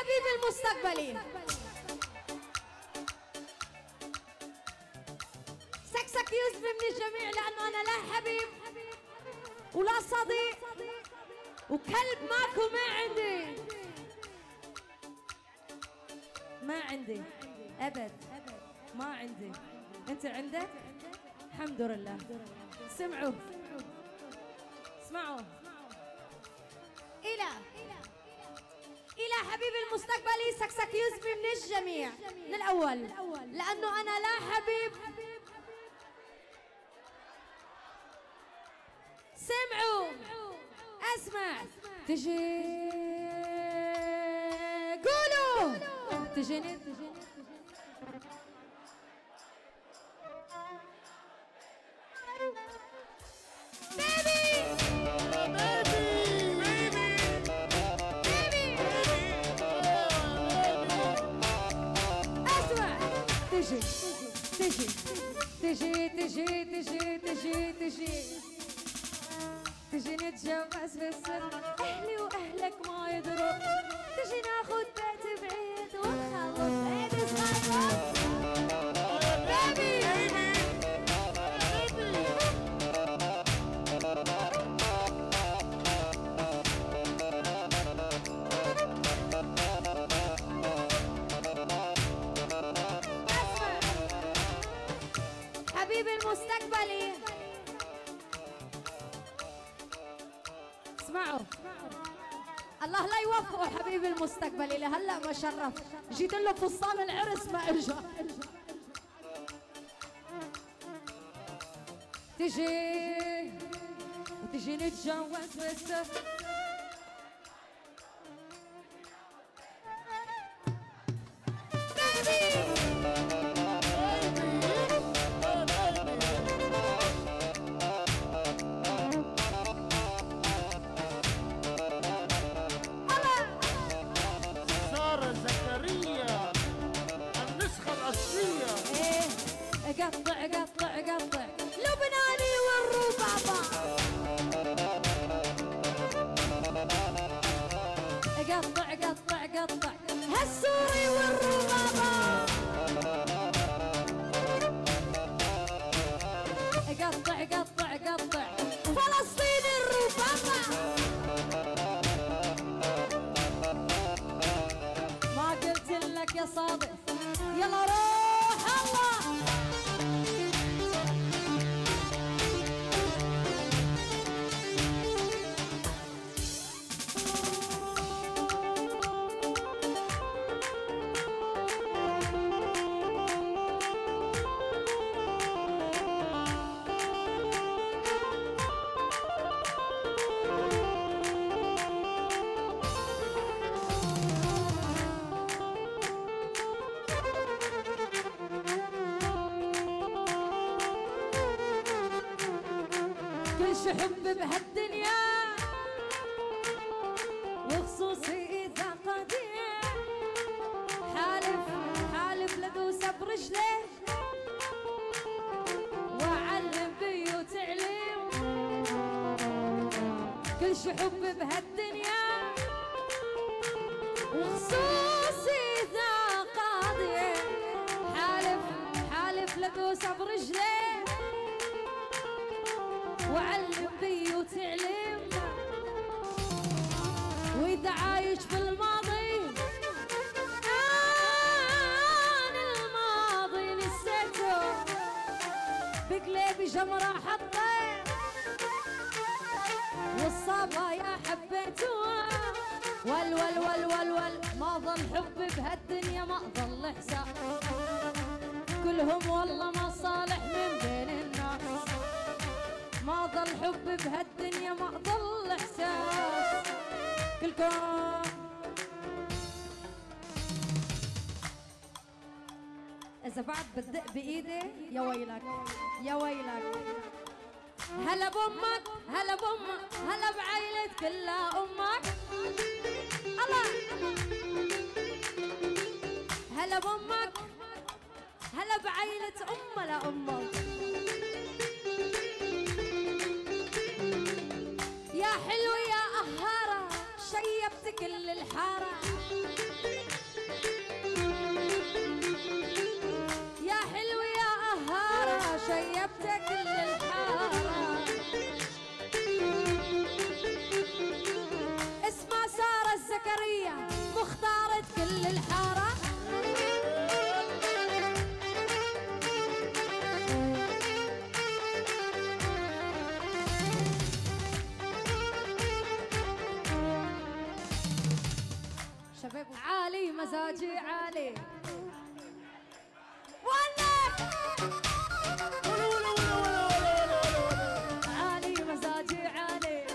حبيبي المستقبلي سكسك يوسف من الجميع، لأنه أنا لا حبيب ولا صديق وكلب ماكو، ما عندي أبد، ما عندي. أنت عندك؟ الحمد لله. اسمعوا إلى حبيبي المستقبلي سكسك يوسف من الجميع من الأول، لأنه أنا لا حبيب. سمعوا اسمع، تجي قولوا تجيني تجي نتجوز بالسر، أهلي وأهلك ما يدروا، تجي ناخد بيت بعيد ونخلص عيد صغير. حبيبي المستقبلي اسمعوا، الله لا يوفقه حبيبي المستقبلي، لهلا ما شرف، جيت له فستان العرس ما اجى. تجي نتجوز بالسر، قطع لبناني والربابة، قطع هالسوري والربابة، قطع فلسطين الربابة. ما قلت لك يا صادق يلا روح الله. حب بهالدنيا وخصوصي إذا قضيع، حالف لدوس برجلي وأعلم بيه وتعليم. كل شي حب بهالدنيا وخصوصي إذا قضيع، حالف لدوس برجلي وعلم بي وتعلم. وإذا عايش بالماضي أنا الماضي نسيته، بقلبي جمرة حطيت والصبايا حبيته. ول ما ظل حب بهالدنيا، ما ظل حساب، كلهم والله مصالح من بين الناس. ما ظل حب بهالدنيا، ما ظل احساس، كلكم اذا بعد بتدق بايدي يا ويلك يا ويلك. هلا بامك هلا بامك، هلا بعيلة كلها امك. الله هلا بامك، هلا بعيلة لامك. يا حلو يا قهارة، شيبت كل الحارة. كل الحارة. شباب عالي مزاجي عالي عالي مزاجي عالي.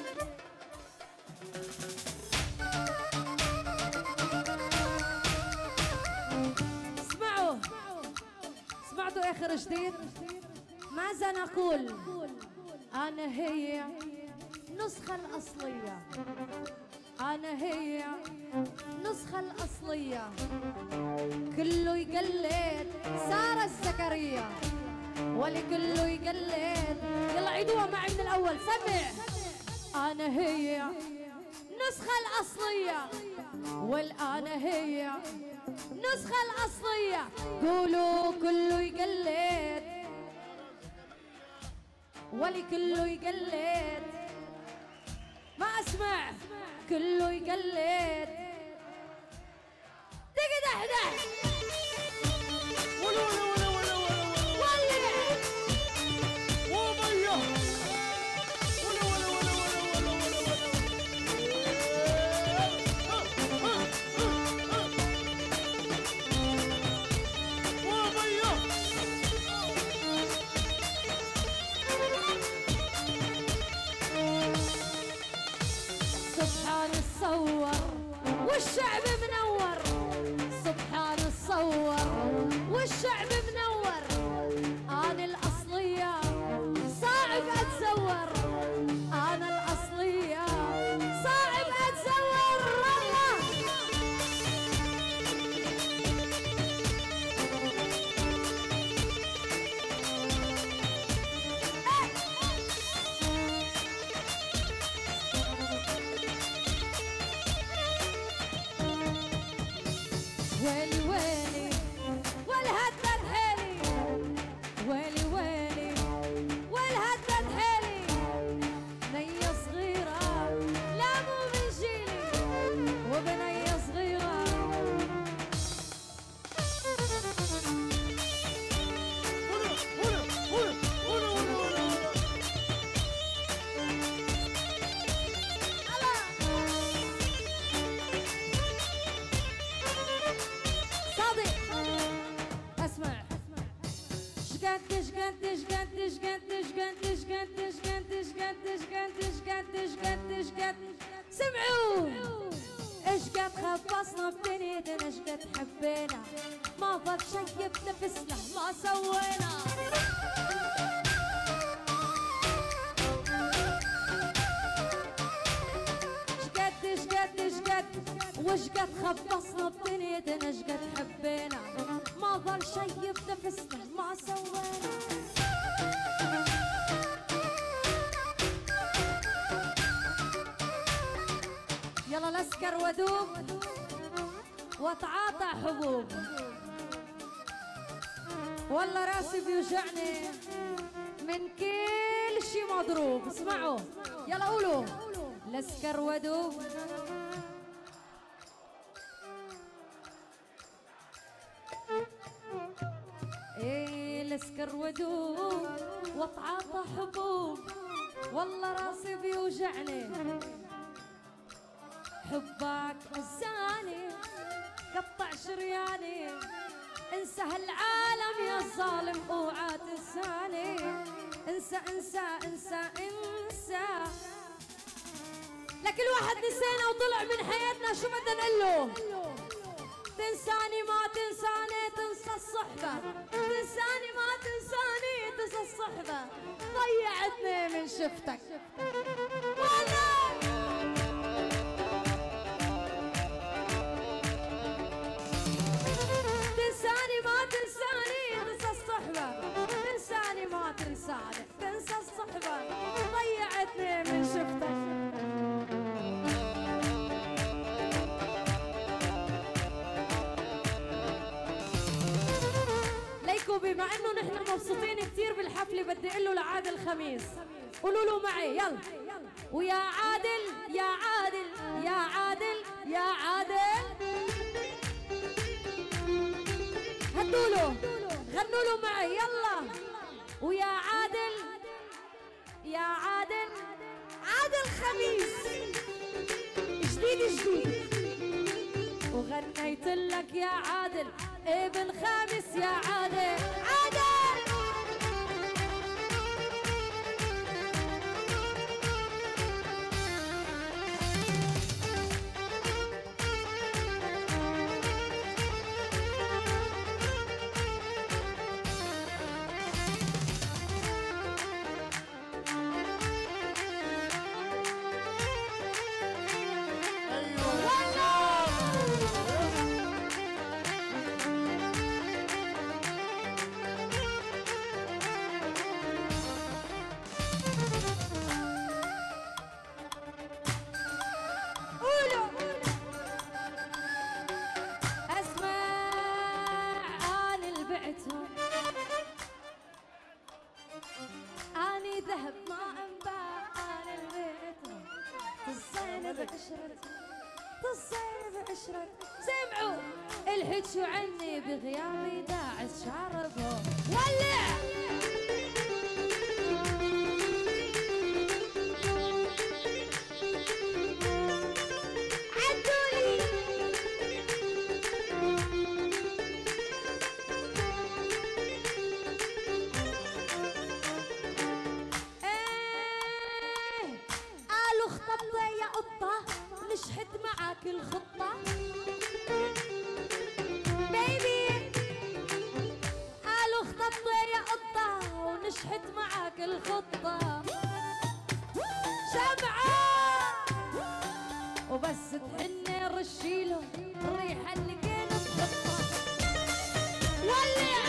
سمعتوا اخر جديد؟ ماذا نقول؟ انا هي النسخة الأصلية، أنا هي النسخة الأصلية، كله يقلد سارة الزكريا ولكله يقلد. يلا عيدوها معي من الأول. سمع. أنا هي النسخة الأصلية والأنا هي النسخة الأصلية. قولوا كله يقلد ولكله يقلد. ما أسمع. كله يقلد. دق دحدح ولع وميه سبحان الصور والشعب منور، سبحان الصور والشعب منور. أنا الأصلية صعب أتزور، أنا الأصلية صعب أتزور. الله ويلي ويلي والهدد حيلي، ويلي ويلي والهدد حيلي. بنية صغيرة لا مو من جيلي وبنية صغيرة. سمعوا ايش قد خبصنا بدنيتنا، ايش قد حبينا، ما ضل شي بنفسنا ما سوينا. ايش قد وش قد خبصنا بدنيتنا، ايش قد حبينا، ما ضل شي بنفسنا ما سوينا. يلا لاسكر ودوب واتعاطى حبوب، والله راسي بيوجعني من كل شي مضروب. اسمعوا يلا قولوا لاسكر ودوب ايه لاسكر ودوب واتعاطى حبوب، والله راسي بيوجعني. حبك انساني قطع شرياني، انسى هالعالم يا الظالم اوعى تنساني. انسى انسى انسى انسى، لكل واحد نسينا وطلع من حياتنا شو بدنا نقول له؟ تنساني ما تنساني تنسى الصحبة، تنساني ما تنساني تنسى الصحبة، ضيعتني من شفتك والله. تنساني ما تنساني تنسى الصحبة، تنساني ما تنساني تنسى الصحبة، ضيعتني من شفتك. ليكو بما انه نحن مبسوطين كثير بالحفلة بدي اقول له لعادل خميس، قولوا له معي يلا. ويا عادل يا عادل يا عادل يا عادل غنوا له معي يلا. ويا عادل يا عادل عادل خميس جديد وغنيت لك يا عادل ابن خامس يا عادل أني ذهب ما انباع أنا البيت تصين بعشرة سمعوا الحكوا عني بغيابي داعس شاربهم ولع نشهد معاك الخطة بيبي قالوا خططة يا قطة ونشهد معاك الخطة شمعة وبس تحني رشيله الريحة اللي كانت تحطها ولع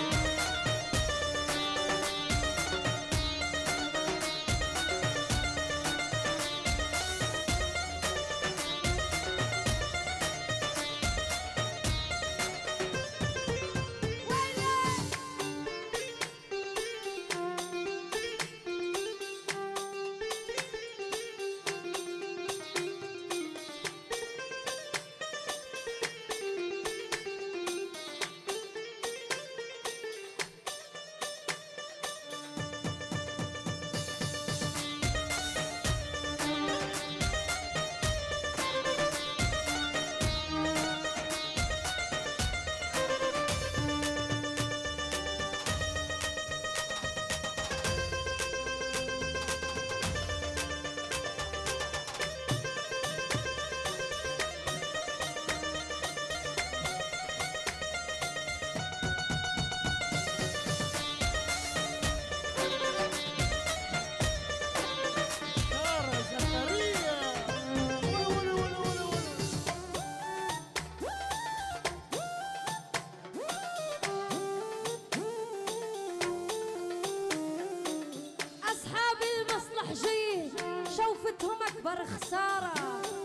شوفتهم أكبر خسارة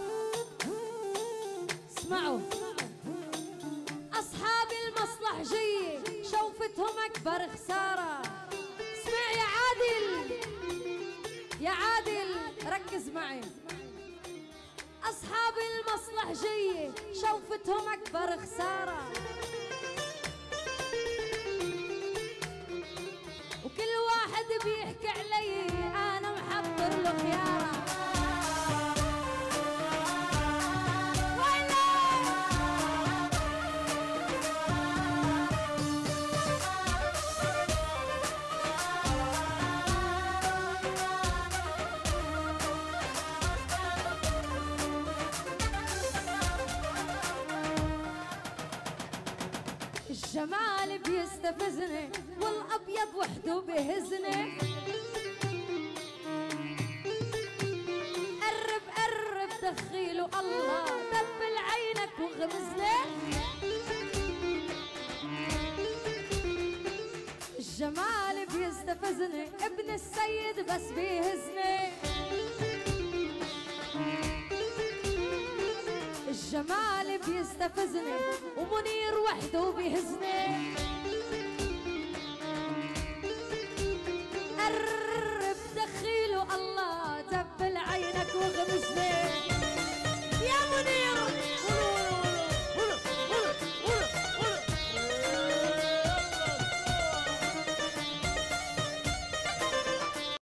اسمعوا أصحاب المصلحجية شوفتهم أكبر خسارة اسمع يا عادل ركز معي أصحاب المصلحجية شوفتهم أكبر خسارة وكل واحد بيحكي علي أنا محضر له خيارة الجمال بيستفزني والأبيض وحده بيهزني قرب دخيله الله دبل عينك وغمزني الجمال بيستفزني ابن السيد بس بيهزني الجمال بيستفزني ومنير وحده بيهزني